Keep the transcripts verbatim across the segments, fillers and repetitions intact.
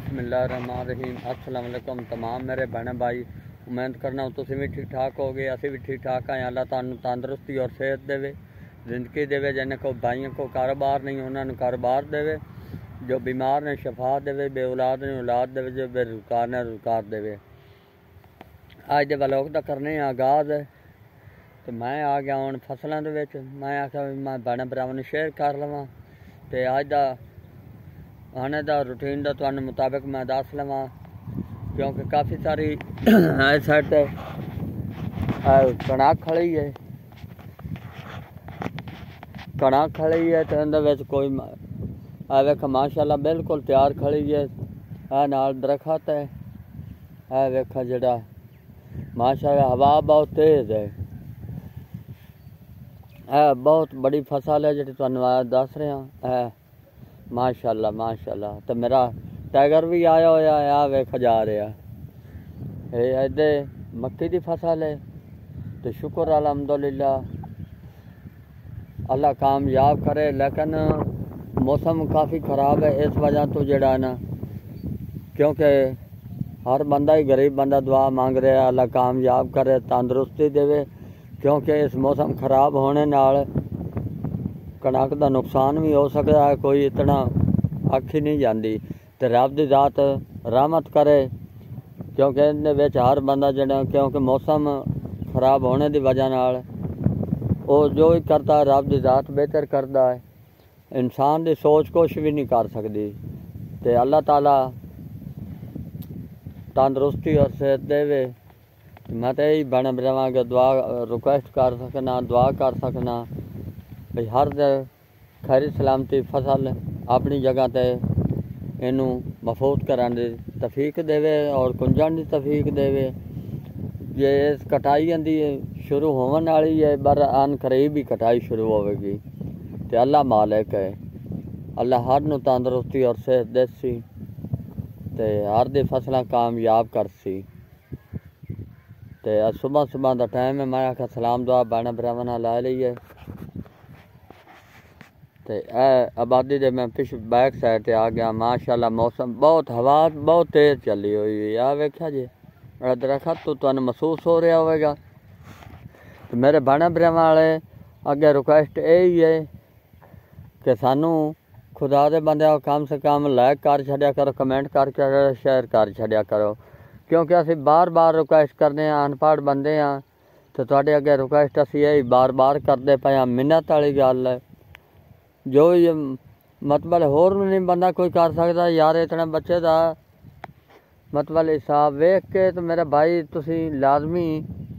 बिस्मिल्लाहिर्रहमानिर्रहीम। अस्सलाम वालेकुम तमाम मेरे बहन भाई, उम्मीद करना तुम भी ठीक ठाक हो गए, असी भी ठीक ठाक हैं। अल्लाह तुहानू तंदुरुस्ती और सेहत देवे, जिंदगी देवे। जिन्हें को भाइयों को कारोबार नहीं उन्होंने कारोबार देवे, जो बीमार ने शफा देवे, बे औलाद ने औलाद देवे, जो बेरोजगार ने रोजगार देवे। अज दे व्लॉग दा करने आगाज़ है तो मैं आ गया हूँ फसलों के विच। मैं आख्या मैं बहन भरावां नूं शेयर कर लवां ते अज दा आने का रूटीन का तुहानू मुताबिक मैं दस लवां, क्योंकि काफ़ी सारी इस साइड ते कणक खड़ी है कणक खड़ी है तो इहदे विच कोई आ वेख माशाअल्लाह बिल्कुल तैयार खड़ी है। आ नाल दरखत है, आ वेखा जिहड़ा माशाअल्लाह हवा बहुत तेज़ है। है बहुत बड़ी फसल है जी तुहानू दस रहा है। माशाअल्लाह माशाअल्लाह। तो मेरा टाइगर भी आया होया आ वेख जा रहा है। इधे मक्की की फसल है तो शुक्र अल्हम्दुलिल्लाह, अल्लाह कामयाब करे। लेकिन मौसम काफ़ी ख़राब है इस वजह तो जड़ा ना, क्योंकि हर बंदा ही गरीब बंदा दुआ मांग रहा है अल्लाह कामयाब करे, तंदुरुस्ती देवे। क्योंकि इस मौसम ख़राब होने नाल कणक का नुकसान भी हो सकता है, कोई इतना आखी नहीं जाती। तो रब की ज़ात रहमत करे, क्योंकि इहदे विच हर बंदा जिहड़ा, क्योंकि मौसम ख़राब होने की वजह नाल वो जो भी करता है रब की ज़ात बेहतर करता है। इंसान की सोच कुछ भी नहीं कर सकती। तो अल्लाह ताला तंदुरुस्ती और सेहत देवे। मैं तो यही बहन भरावां अगे दुआ रिक्वेस्ट कर सकना, दुआ कर सकना भाई हर खैरी सलामती फसल अपनी जगह पर इनू महफूज कराने की तौफीक देवे और कुंजण की तौफीक देवे। जे इस कटाई आंदी शुरू होने वाली है, बर अन करीब ही कटाई शुरू होगी। तो अल्लाह मालिक है, अल्लाह हर नू तंदुरुस्ती और सेहत देसी ते हर दी फसलां कामयाब करसी। तो सुबह सुबह का टाइम है, मैं आख्या सलाम दुआ बहन भरावां नाल ला लीए। तो यह आबादी दे मैं पिछ बैक साइड ते आ गया। माशाअल्लाह मौसम बहुत हवा बहुत तेज़ चली हुई है। आ वेख्या जी दरखत तो तुहानू महसूस हो रहा होगा। तो मेरे बहन भरावां वाले अगे रिक्वेस्ट यही है कि सानू खुदा दे बंदे कम से कम लाइक कर छड्या करो, कमेंट करके शेयर कर छड्या करो, क्योंकि असी बार बार रिक्वेस्ट करते हैं, अनपढ़ बंदे हाँ। तो तुहाडे अगे रिक्वेस्ट असी यही बार बार करते पे हाँ। मिन्नत वाली गल है, जो ये मतलब होर नहीं बंदा कोई कर सकता यार। इतने बच्चे का मतलब हिसाब वेख के तो मेरे भाई तुसी लाजमी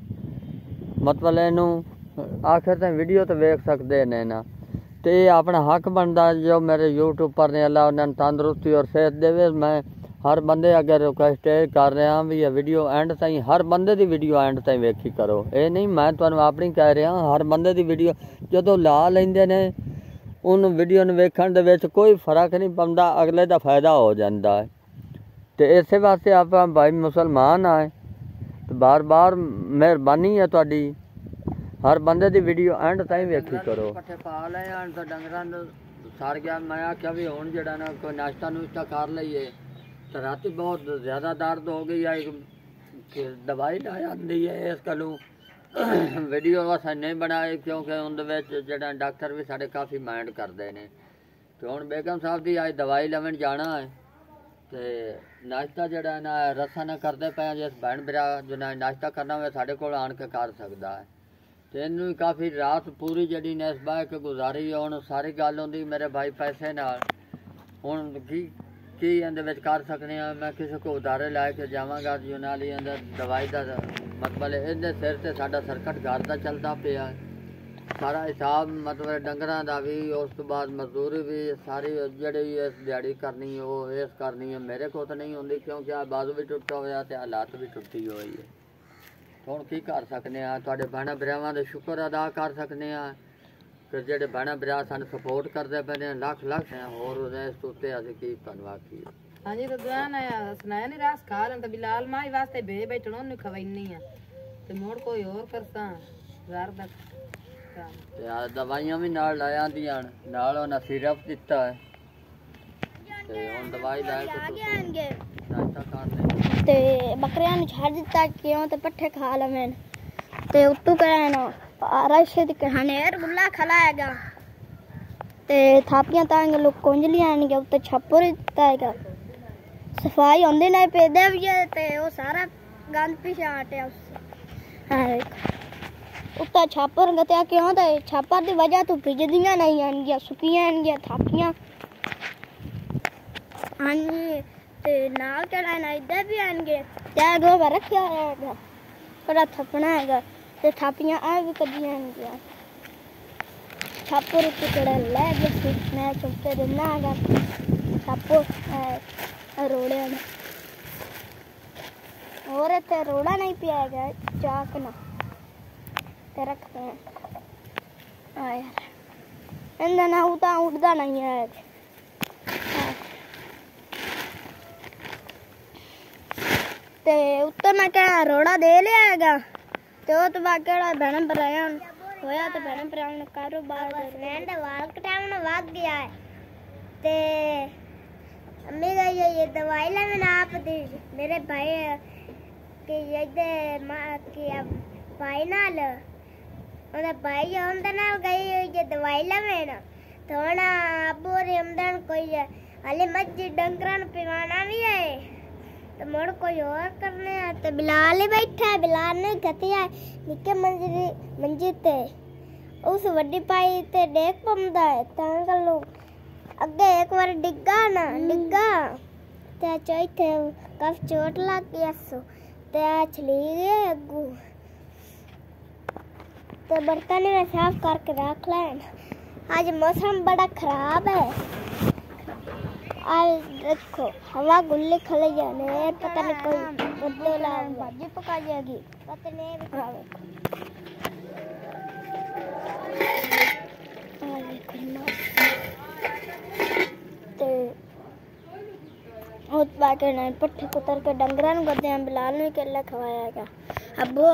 मतलब इनू आखिर तक वीडियो तो वेख सकते ने ना। तो ये अपना हक बनता जो मेरे यूट्यूब पर ने अल्लाह उन्होंने तंदुरुस्ती और सेहत देवे। मैं हर बंदे अगे रिक्वेस्ट कर रहा भी ये वीडियो एंड ताईं हर बंदे की वीडियो एंड ताईं वेखी करो। ये नहीं मैं तुहानू अपनी कह रहा, हर बंदे की वीडियो जदों ला लेंदे ने उन वीडियो नूं वेखण दे विच कोई फर्क नहीं पौंदा, अगले का फायदा हो जाता है। तो इस वास्ते आप भाई मुसलमान आए तो बार बार मेहरबानी है तुहाडी, हर बंदे की वीडियो एंड ताईं वेखी करो। पट्ठे पा ले तो डंगरां सर गया। मैं आख्या भी हुण जिहड़ा ना कोई नाश्ता नुश्ता कर लईए। तो राती बहुत ज़्यादा दर्द हो गई है, दवाई ला आती है। इस गलों वीडियो असें नहीं बनाए, क्योंकि उनके जिहड़ा डॉक्टर भी साढ़े काफ़ी माइंड करते हैं। तो हुण बेगम साहब की अज दवाई लवन जाना है। तो नाश्ता जिहड़ा ना रसा ना करते पे, जिस भैन भरा जो ना नाश्ता करना हो साढ़े कोल आण के कर सकता है। तो इनू काफ़ी रात पूरी जी ने इस बह के गुजारी। हुण सारी गल होंदी मेरे भाई पैसे नाल, हुण की की इहदे कर सकने। मैं किसी को उधारे लै के जावांगा जो नाल ही अंदर दवाई का मतलब इहदे सिर ते साडा सर्कट घर का चलता पिया सारा हिसाब, मतलब डंगरां दा भी, उस तो बाद मजदूरी भी सारी जिहड़ी इस दिहाड़ी करनी वो इस करनी है। मेरे को तो नहीं होंदी, क्योंकि आ बाजू भी टुटा होया ते हालात भी टुटी हुई है। हुण की कर सकने आ, तुहाडे भैणां भरावां दे शुक्र अदा कर सकने आ कि जिहड़े भैणां भरा सानूं सपोर्ट करदे पे ने। लख लख होर इस उत्ते असीं की धन्नवाद की। हाँ जी, तो दुआन है सुनाया नहीं रास खा लें तो बिलाल माई वास्ते बे बैठण ओनू खवाइनी है तो मोड़ कोई और करसा घर दा काम। दवाइयां भी नाल लाया आंदियां नाल उन्हां सिरप दिता है। ਤੇ ਹੁਣ ਦਵਾਈ ਲੈ ਕੇ ਆ ਗਏ ਆਣਗੇ ਨਾਸ਼ਤਾ ਕਰ ਲੈ ਤੇ ਬੱਕਰਿਆਂ ਨੂੰ ਛੱਡ ਦਿੱਤਾ ਕਿਉਂ ਤੇ ਪੱਠੇ ਖਾ ਲਵੇਂ ਤੇ ਉੱਤੋਂ ਕਹਿਣਾ ਰਸ਼ੇ ਦੀ ਕਹਾਣੀ ਗੁੱਲਾ ਖਲਾਏਗਾ ਤੇ ਥਾਪੀਆਂ ਤਾਂ ਲੋਕ ਕੁੰਝਲੀਆਂ ਆਣਗੇ ਉੱਤੇ ਛੱਪਰ ਦਿੱਤਾ ਹੈਗਾ ਸਫਾਈ ਹੁੰਦੀ ਨਹੀਂ ਪੈਦੇ ਵੀ ਤੇ ਉਹ ਸਾਰਾ ਗੰਦ ਪਿਛਾ ਹਟਿਆ ਹਾਂ ਉੱਤੇ ਛਾਪਰ ਗਤਿਆ ਕਿਉਂ ਤੇ ਛਾਪਰ ਦੀ ਵਜ੍ਹਾ ਤੋਂ ਭਿੱਜਦੀਆਂ ਨਹੀਂ ਆਣਗੀਆਂ ਸੁੱਕੀਆਂ ਆਣਗੀਆਂ ਥਾਪੀਆਂ ਹਾਂਜੀ ਤੇ ਨਾਲ ਚੜਾਣਾ ਇੱਧਰ ਵੀ ਆਣਗੇ ਤੇ ਗੋਬਰ ਰੱਖਿਆ ਹੋਇਆ ਹੈਗਾ ਬੜਾ ਥੱਪਣਾ ਹੈਗਾ ਤੇ ਥਾਪੀਆਂ ਆ ਵੀ ਕੱਢੀਆਂ ਆਣਗੀਆਂ ਛਾਪਰ ਉੱਤੇ ਚੜਾ ਲੈ ਗਿਆ ਮੈਂ ਚੁੱਕੇ ਦਿੰਦਾ ਹੈਗਾ ਛਾਪਰ ਰੋੜਿਆਂ ਨੂੰ ਹੋਰ ਇੱਥੇ ਰੋੜਾ ਨਹੀਂ ਪਿਆ ਹੈਗਾ ਚਾਕ ਨਾ ਤੇ ਰੱਖਦੇ ਆ ਆ ਯਾਰ ਇਹਦਾ ਨਾ ਉਤਾਂ ਉੱਡਦਾ ਨਹੀਂ ਹੈ ਤੇ ਉੱਤੇ ਮੈਂ ਕਿਹਾ ਰੋੜਾ ਦੇ ਲਿਆ ਹੈਗਾ ਤੇ ਉਹ ਤੋਂ ਬਾਅਦ ਕਿਹੜਾ ਭੈਣ ਭਰਾਇਆ ਹੋਇਆ ਤੇ ਭੈਣ ਭਰਾਵਾਂ ਨੂੰ ਕਾਰੋਬਾਰ ਮੈਂ ਦਾ ਵਾਲ ਕਟਾਉਣ ਵਗ ਗਿਆ ਹੈ ਤੇ ਅੰਮੀ ਗਈ ਇਹ ਦਵਾਈ ਲੈਣ ਆਪ ਦੀ ਮੇਰੇ ਭਾਈ ਕਿ ਇਹਦੇ ਮਾਂ ਕੀ ਭਾਈ ਨਾਲ ਉਹਦਾ ਭਾਈ ਉਹਦੇ ਨਾਲ ਗਈ ਹੋਈ ਜੇ ਦਵਾਈ ਲੈਣ ਤੇ ਹੁਣ ਅੱਬੂ ਰਮਦਾਨ ਕੋਈ ਹਲੇ ਮੱਝ ਡੰਗਰਾਂ ਨੂੰ ਪਿਵਾਣਾ ਵੀ ਹੈ ਤੇ ਮੁੜ ਕੋਈ ਹੋਰ ਕਰਨੇ ਆ ਤੇ ਬਿਲਾਲ ਹੀ ਬੈਠਾ ਹੈ ਬਿਲਾਲ ਨੇ ਗਤਿਆ ਨਿੱਕੇ ਮੰਜੇ ਮੰਜੇ ਤੇ ਉਸ ਵੱਡੀ ਪਾਈ ਤੇ ਡੇਕ ਪੰਦਾ ਹੈ ਤਾਂ ਕਰ ਲੋ ਅੱਗੇ ਇੱਕ ਵਾਰ ਡਿੱਗਾ ਨਾ ਡਿੱਗਾ ਤੇ ਚੋਈਥੇ ਕਫ ਚੋਟ ਲੱਗ ਗਿਆ ਸੋ ਤੇ ਚਲੀ ਗਏ ਅੱਗੂ ਤੇ बर्तन में साफ करके रख लें आज मौसम बड़ा खराब है आज देखो हवा गुल्ली खले जाने पता नहीं कोई बदला भाजी पका जाएगी पता नहीं ते उस बाके नहीं पट्टे कुतर के डंगरां नूं गद्दे बिलाल नूं केला खवाया अब्बू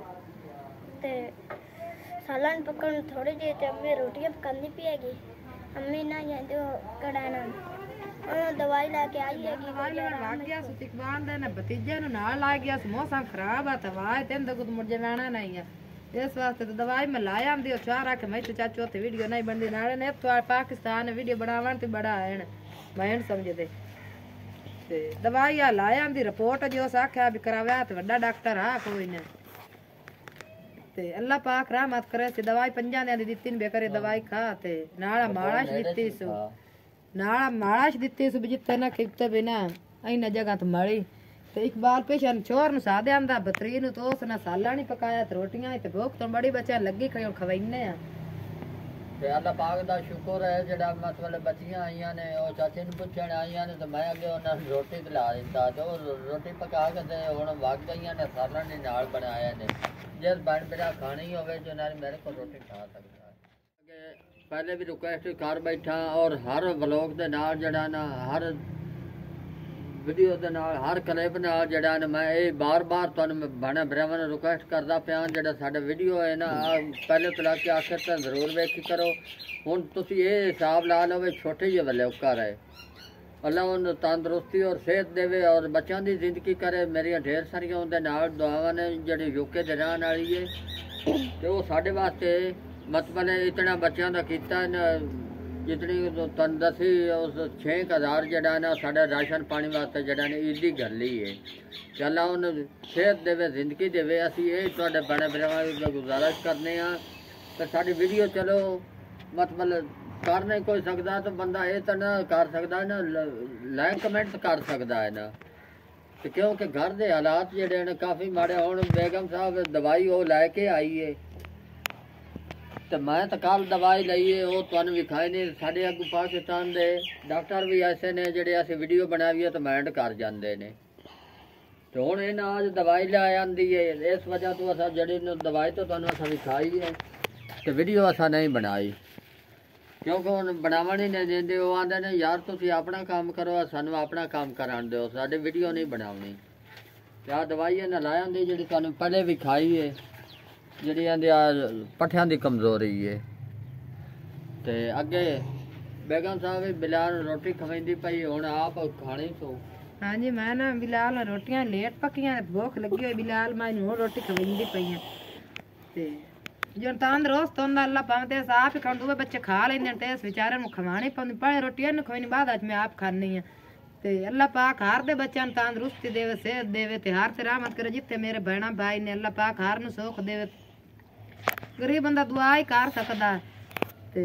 ते सालन पकड़ थोड़ी देर ते अम्मी रोटियां पकानी पिएगी अम्मी ना ये जो कड़ाना दवाई लेके आई है कि दवाई लग गया सुतिकबान दे ने भतीजे नु नाल ला गया मौसम खराब है दवाई तेन दे गुद मुझे वेना नहीं है इस वास्ते तो दवाई में लाया आंदी और चार आके मैं तो चाचू ते वीडियो नहीं बनदी नाले ने तो पाकिस्तान वीडियो बनावन ते बड़ा है मैं समझ दे ते दवाई आ लाया आंदी रिपोर्ट जो साख्या भी करावा ते बड़ा डॉक्टर आ कोई ने ते अल्लाह पाक रहमत करे से दवाई पंजा ने दी तीन बेकरे दवाई खा ते नाला मालाश दित्ती सु नाला मालाश दित्ती सु जित्ते ना खिपते बिना ऐना जगह तो मड़ी ते इकबाल पेशन छोर नु सादे आंदा बतरी नु तो उसने साला नहीं पकाया ते रोटियां ते भूख तो बड़ी बच्चा लगी खयो खवैने आ ते अल्लाह पाक दा शुक्र है जेड़ा मतलब बच्चियां आईयां ने ओ चाचे नु पुछण आईयां ने ते मैं अगे उन्हां नु रोटी खिला दित्ता ते रोटी पका के ते हुण वग गईयां ने साला ने नाल बनाया ने जिस बन मेरा खानी होवे जो नाल मेरे को रोटी खा सकता है अगे पहले भी रिक्वेस्ट कर बैठा और हर व्लॉग दे नाल जेड़ा ना हर वीडियो दे नाल हर क्लिप नाल जेड़ा ना मैं ये बार बार तुहानू बने भरावां नू रिक्वेस्ट करदा पिया जेड़ा साडा वीडियो है ना पहले तो लाके आखिर तक जरूर वेखी करो हुण तुसीं ये हिसाब ला लो छोटे जे व्लॉग कर है अल्लाह उन तंदुरुस्ती और सेहत देवे और बच्चों की जिंदगी करे मेरिया ढेर सारिया उनके नाल दुआवां ने जिहड़ी यूके दे रहण वाली है ते वो साडे वास्ते मतलब इतना बच्चों का कीता जितनी तुहानू दसी उस छे हज़ार जिहड़ा ना साडा राशन पानी वास्ते जिहड़ा ने ईदी गली है ते अल्लाह उन सेहत देवे जिंदगी देवे असीं ये तुहाडे बड़े भरावां दी गुजारिश करने आ ते साडी वीडियो चलो मतलब कर नहीं कोई सकता तो बंदा ये तो ना कर सकता ना लाइक कमेंट कर सकता है ना तो क्योंकि घर के हालात जेडे ने काफ़ी माड़े हुण बेगम साहब दवाई वो लैके आई है तो मैं तो कल दवाई ली है वो तुहानू विखाई नहीं साढ़े अगू पाकिस्तान के डॉक्टर भी ऐसे ने जेडे असीं वीडियो बनाई है तो माइंड कर जाते हैं तो हुण इन्हां अज दवाई लै आंदी है इस वजह तो असां जेड़ी दवाई तो तुहानू असां विखाई है तो वीडियो असां नहीं बनाई क्योंकि हम बनावन ही नहीं देंगे वो आते ने यार तुम अपना काम करो सानू अपना काम करान दो साडी वीडियो नहीं बनावनी आ दवाई इन्हें लाया होंगी जी तुहानू पहले भी खाई है जी आंदी पट्ठियां की कमजोरी है तो अगे बेगम साहब बिलाल रोटी खवेंदी पई हुण आप खाणी सो। हाँ जी मैं ना बिलाल रोटियां लेट पकियां भूख लगी हुई बिलाल मैं हुण रोटी खवेंदी पई हां ते जो तंदुरुस्त होंदा अल्लाह पावे ते आप ही खाण दूए बच्चे खा लेंदे ते इस बेचारे नु खवानी पौंदी पहले रोटियां न खवानी बाद अज मैं आप खानी है ते अल्लाह पाक हर दे बच्चों तंदुरुस्ती देवे सेहत देवे ते हर ते रहमत करे जिथे मेरे बहना भाई ने अल्लाह पाक हर नु सुख देवे गरीब बंदा दुआ ही कर सकदा ते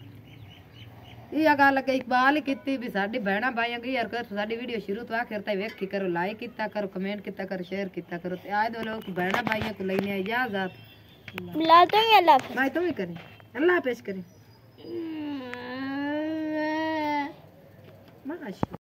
इह गल अगे इकबाल ही कीती भी साडी बहना भाई अगे यार कर साडी वीडियो शुरू तो आखिर तक वेखी करो लाइक कीता करो कमेंट कीता करो शेयर कीता करो ते आज दो लोग बहना भाई को लेने इजाजत बिलाल तो ही अल्लाह भाई तुम ही करें अल्लाह पेश करें माशाअल्लाह।